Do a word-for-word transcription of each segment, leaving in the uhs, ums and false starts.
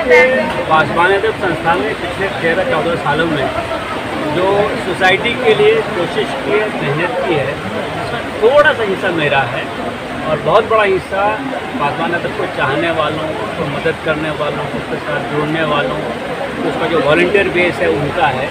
देखिए, पासवान अदब संस्थान ने पिछले तेरह चौदह सालों में जो सोसाइटी के लिए कोशिश की है, मेहनत की है, थोड़ा सा हिस्सा मेरा है और बहुत बड़ा हिस्सा पासवान अदब को चाहने वालों, उसको मदद करने वालों, उसके साथ जुड़ने वालों, उसका जो वॉलंटियर बेस है उनका है।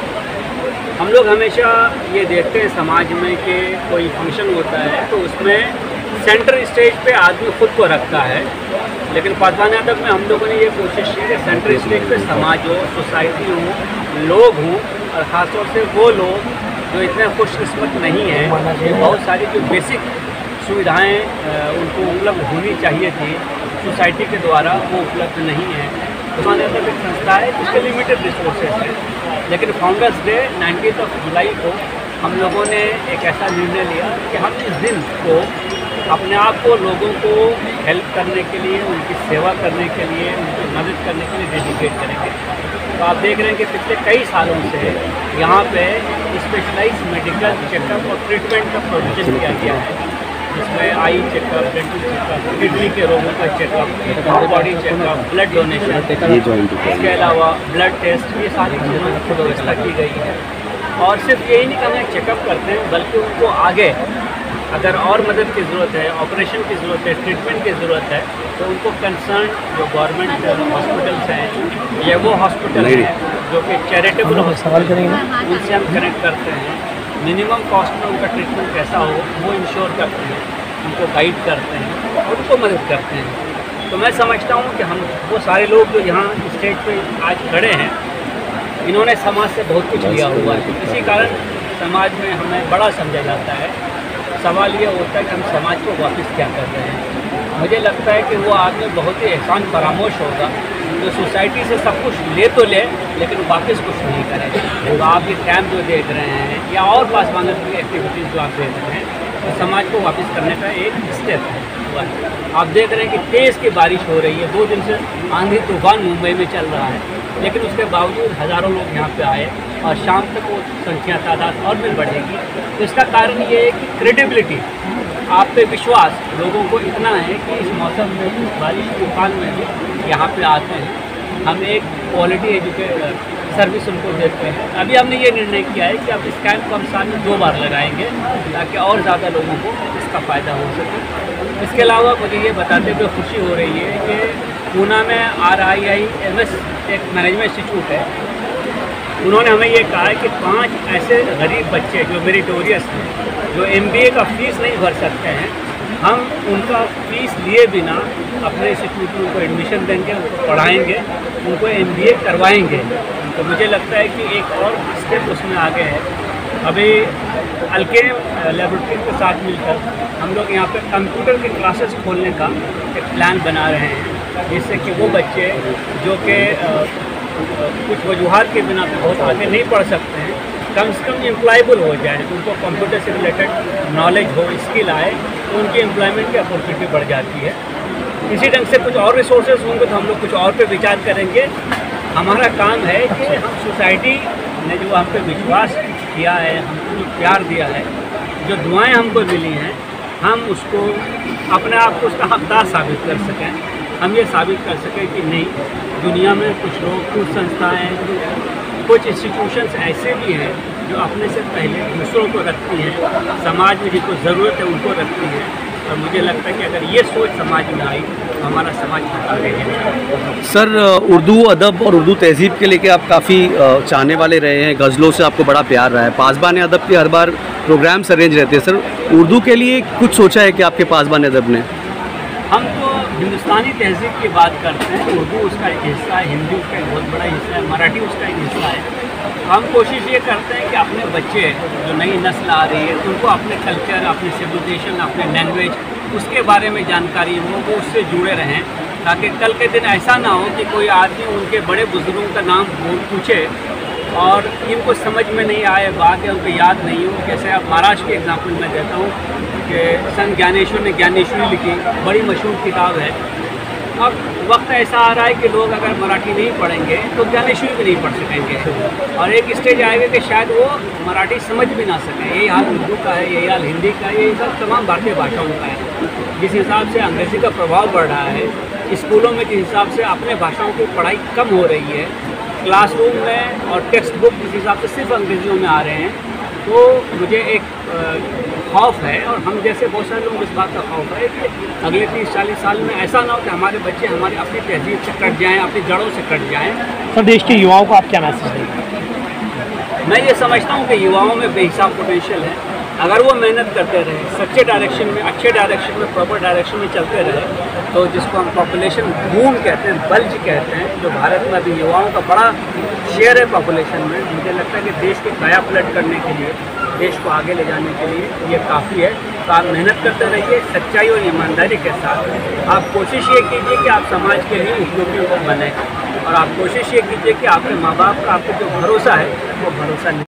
हम लोग हमेशा ये देखते हैं समाज में कि कोई फंक्शन होता है तो उसमें सेंटर स्टेज पे आदमी खुद को रखता है, लेकिन पासवान अदब में हम लोगों ने ये कोशिश की कि सेंटर स्टेज पे समाज हो, सोसाइटी हो, लोग हों, और ख़ासतौर से वो लोग जो इतने खुशकिस्मत नहीं हैं, बहुत सारी जो बेसिक सुविधाएं उनको उपलब्ध होनी चाहिए थी सोसाइटी के द्वारा, वो उपलब्ध नहीं है। पासवान अदब एक संस्था है जिसके लिमिटेड रिसोर्सेज हैं, लेकिन founders day nineteen of July को हम लोगों ने एक ऐसा निर्णय लिया कि हम इस दिन को अपने आप को लोगों को हेल्प करने के लिए, उनकी सेवा करने के लिए, उनकी मदद करने के लिए डेडिकेट करेंगे। तो आप देख रहे हैं कि पिछले कई सालों से यहाँ पे स्पेशलाइज्ड मेडिकल चेकअप और ट्रीटमेंट का प्रोविजन किया गया है, जिसमें eye checkup, dental checkup, kidney के रोगों का checkup, body checkup, blood donation, इसके अलावा ब्लड टेस्ट, ये सारी चीज़ों की व्यवस्था की गई है। और सिर्फ यही नहीं करना चेकअप करते हैं, बल्कि उनको आगे अगर और मदद की ज़रूरत है, ऑपरेशन की ज़रूरत है, ट्रीटमेंट की ज़रूरत है, तो उनको कंसर्न जो गवर्नमेंट हॉस्पिटल्स हैं या वो हॉस्पिटल हैं जो कि चैरिटेबल हॉस्पिटल हैं, उनसे हम कनेक्ट करते हैं। मिनिमम कॉस्ट में उनका ट्रीटमेंट कैसा हो वो इंश्योर करते हैं, उनको गाइड करते हैं और उनको मदद करते हैं। तो मैं समझता हूँ कि हम वो सारे लोग जो यहाँ स्टेज पे आज खड़े हैं, इन्होंने समाज से बहुत कुछ लिया हुआ है, इसी कारण समाज में हमें बड़ा समझा जाता है। सवाल ये होता है कि हम समाज को वापस क्या कर रहे हैं। मुझे लगता है कि वो आदमी बहुत ही एहसान फरामोश होगा जो सोसाइटी से सब कुछ ले तो ले लेकिन वापस कुछ नहीं करे। तो आप ये कैंप जो देख रहे हैं या और पासवान अदब की एक्टिविटीज़ जो आप देख रहे हैं, तो समाज को वापस करने का एक स्टेप है। आप देख रहे हैं कि तेज़ की बारिश हो रही है, दो दिन से आंधी तूफान मुंबई में चल रहा है, लेकिन उसके बावजूद हज़ारों लोग यहाँ पे आए और शाम तक वो संख्या तादाद और भी बढ़ेगी। तो इसका कारण ये है कि क्रेडिबिलिटी, आप पे विश्वास लोगों को इतना है कि इस मौसम में भी, बारिश तूफान में भी यहाँ पे आते हैं। हम एक क्वालिटी एजुकेट सर्विस उनको देते हैं। अभी हमने ये निर्णय किया है कि अब इस कैंप को हम साल में दो बार लगाएंगे ताकि और ज़्यादा लोगों को इसका फ़ायदा हो सके। इसके अलावा मुझे ये बताते हुए खुशी हो रही है कि पूना में R I I M S एक मैनेजमेंट इंस्टीट्यूट है, उन्होंने हमें ये कहा है कि पांच ऐसे गरीब बच्चे जो मेरिटोरियस हैं, जो एम बी ए का फ़ीस नहीं भर सकते हैं, हम उनका फ़ीस लिए बिना अपने इंस्टीट्यूट में उनको एडमिशन देंगे, उनको पढ़ाएंगे, उनको एम बी ए करवाएंगे। तो मुझे लगता है कि एक और स्टेप उसमें आगे है। अभी अल्केम लेबोरेटरी के साथ मिलकर हम लोग यहाँ पे कंप्यूटर की क्लासेस खोलने का एक प्लान बना रहे हैं, जिससे कि वो बच्चे जो कि कुछ वजूहात के बिना पे बहुत आगे नहीं पढ़ सकते हैं, कम से कम एम्प्लॉयबल हो जाए, उनको कंप्यूटर से रिलेटेड नॉलेज हो, स्किल आए, तो उनकी एम्प्लॉयमेंट की अपॉर्चुनिटी बढ़ जाती है। इसी ढंग से कुछ और रिसोर्सेज होंगे तो हम लोग कुछ और पे विचार करेंगे। हमारा काम है कि हम सोसाइटी ने जो हम पे विश्वास किया है, हमको जो प्यार दिया है, जो दुआएं हमको मिली हैं, हम उसको अपने आप को उसका हकदार साबित कर सकें। हम ये साबित कर सकें कि नहीं, दुनिया में कुछ लोग, कुछ संस्थाएं, कुछ इंस्टीट्यूशंस ऐसे भी हैं जो अपने से पहले दूसरों को रखती हैं, समाज में जिनको ज़रूरत है उनको रखती हैं। और मुझे लगता है कि अगर ये सोच समाज में आई तो हमारा समाज आगे है। सर, उर्दू अदब और उर्दू तहज़ीब के लेके आप काफ़ी चाहने वाले रहे हैं, गज़लों से आपको बड़ा प्यार रहा है, पासबान अदब के हर बार प्रोग्राम्स अरेंज रहते हैं। सर, उर्दू के लिए कुछ सोचा है कि आपके पासबान अदब ने? हम तो हिंदुस्तानी तहज़ीब की बात करते हैं, उर्दू उसका एक हिस्सा है, हिंदी उसका एक बहुत बड़ा हिस्सा है, मराठी उसका एक हिस्सा है। हम कोशिश ये करते हैं कि अपने बच्चे जो नई नस्ल आ रही है उनको अपने कल्चर, अपने सिविलाइजेशन, अपने लैंग्वेज उसके बारे में जानकारी हो, वो उससे जुड़े रहें, ताकि कल के दिन ऐसा ना हो कि कोई आदमी उनके बड़े बुजुर्गों का नाम पूछे और इनको समझ में नहीं आए बात या उनको याद नहीं हो। जैसे अब महाराष्ट्र की एग्जाम्पल मैं देता हूँ कि संत ज्ञानेश्वर ने ज्ञानेश्वरी लिखी, बड़ी मशहूर किताब है। अब वक्त ऐसा आ रहा है कि लोग अगर मराठी नहीं पढ़ेंगे तो ज्ञानेश्वरी भी नहीं पढ़ सकेंगे, और एक स्टेज आएगा कि शायद वो मराठी समझ भी ना सकें। यही हाल उर्दू का है, यही हाल हिंदी का है, यही सब तमाम भारतीय भाषाओं का है। जिस हिसाब से अंग्रेज़ी का प्रभाव बढ़ रहा है, स्कूलों में जिस हिसाब से अपने भाषाओं की पढ़ाई कम हो रही है, क्लासरूम में और टेक्स्ट बुक जिस हिसाब से सिर्फ अंग्रेजियों में आ रहे हैं, तो मुझे एक खौफ है, और हम जैसे बहुत सारे लोग इस बात का खौफ है कि अगले तीस चालीस साल में ऐसा ना हो कि हमारे बच्चे हमारी अपनी तहजीब से कट जाएं, अपनी जड़ों से कट जाएं। सर, देश के युवाओं को आप क्या मैसेज देंगे? मैं ये समझता हूँ कि युवाओं में बेहिसाब पोटेंशियल है। अगर वो मेहनत करते रहे, सच्चे डायरेक्शन में, अच्छे डायरेक्शन में, प्रॉपर डायरेक्शन में चलते रहे, तो जिसको हम पॉपुलेशन बूम कहते हैं, बल्ज कहते हैं, जो भारत में अभी युवाओं का बड़ा शेयर है पॉपुलेशन में, मुझे लगता है कि देश की काया पलट करने के लिए, देश को आगे ले जाने के लिए ये काफ़ी है। तो आप मेहनत करते रहिए, सच्चाई और ईमानदारी के साथ। आप कोशिश ये कीजिए कि आप समाज के लिए उपयोगी बने, और आप कोशिश ये कीजिए कि आपके माँ बाप का आपको जो भरोसा है वो भरोसा नहीं